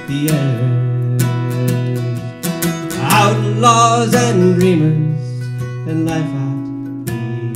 the edge. Outlaws and dreamers and life out the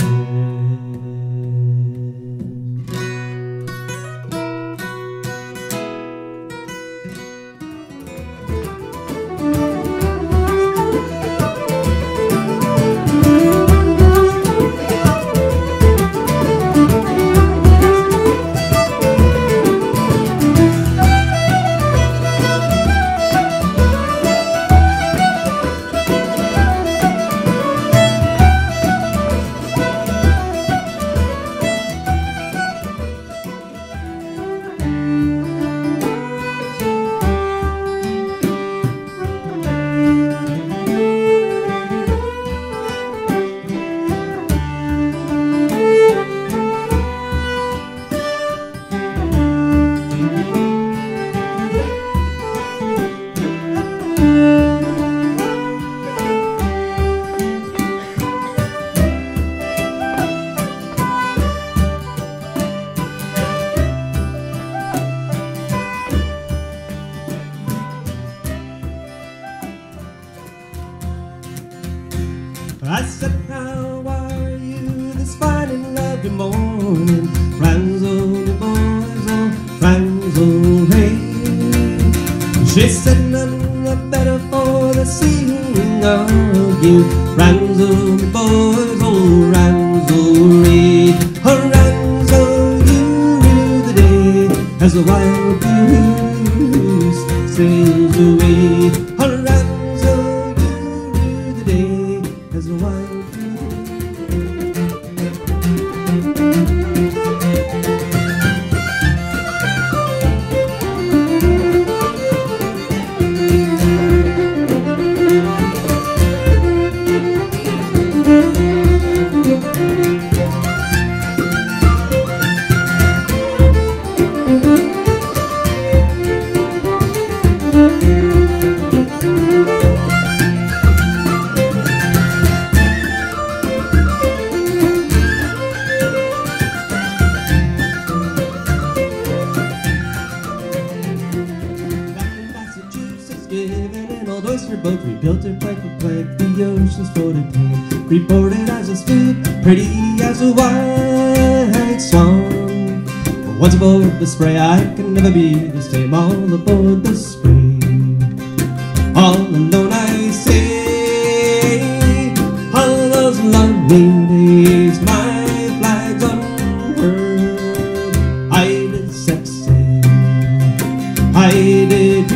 I said, how are you this fine and lovely morning? Friends, oh, boys, oh, friends, oh, hey. She said, none the better for the seeing of you. Friends, oh, boys, oh, friends, oh, hey. Friends, oh, you rue the day as the wild goose sails away. Friends, oh, you rue the day as the wild boat, we built it plank for plank, the ocean's floated tank, reported as a sloop, pretty as a white swan. Once aboard the spray, I can never be the same. All aboard the spray, all alone I say. All those lovely days, my flag's unfurled. I did sex, I did